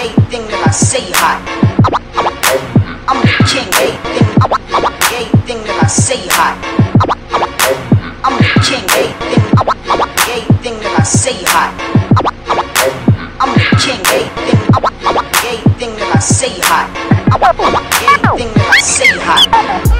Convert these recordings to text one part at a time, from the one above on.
everything that I say hot. I'm the king, everything that I say hot. I'm the king, everything that I say hot. I'm the king, everything that I say hot. Everything that I say hot.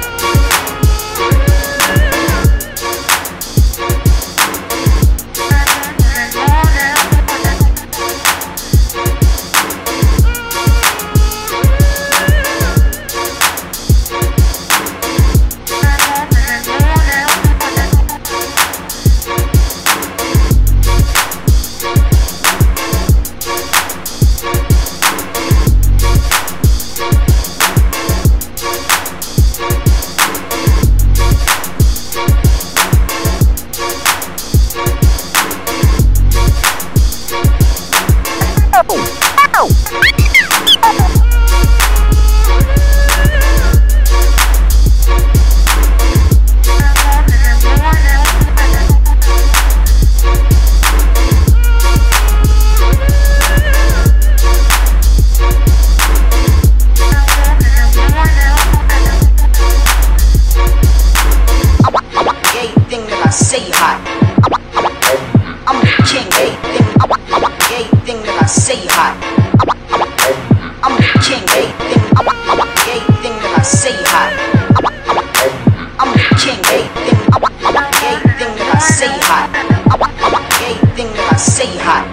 Say hot. I'm the king, everything that I say hot. I'm the king, everything that I say hot. I'm the king, everything that I say hot. Everything that I say hot.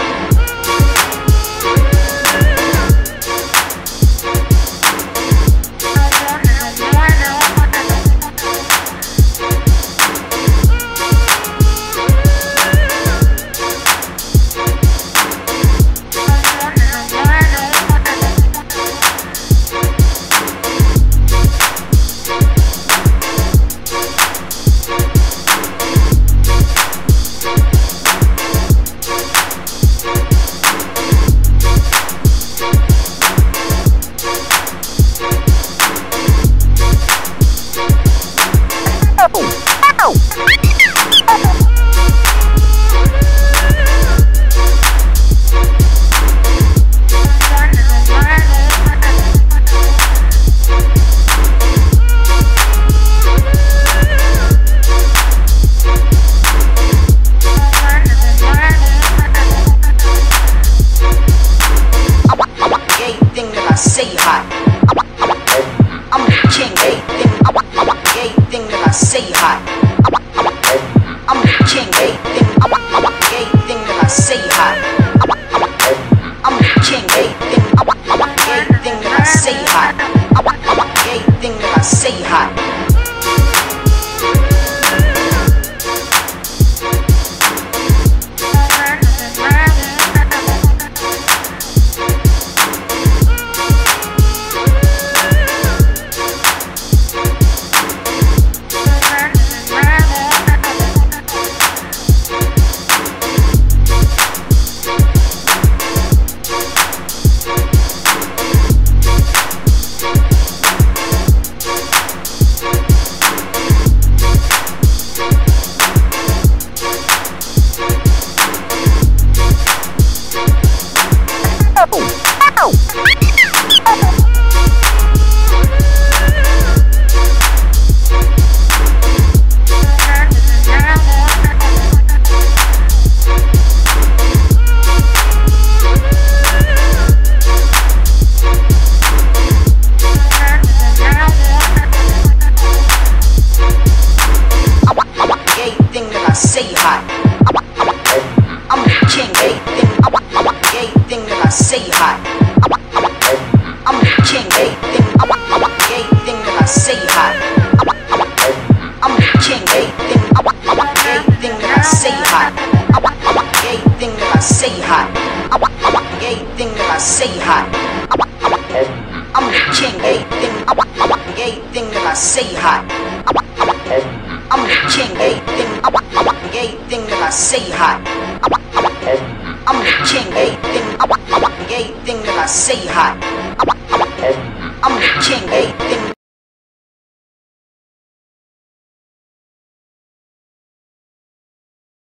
Say hot. I'm the king, everything that I say hot. I'm the king, everything that I say hot. I'm the king, everything that I say hot. Everything that I say hot. Say hot. I'm the king, everything that I say hot. I'm the king, everything that I say hot. I'm the king, everything that I say hot. Everything that I say hot. Everything that I say hot. I'm the king, everything that I say hot. I'm the king, everything that I say hot. I'm the king, everything that I say hot. I'm the king, everything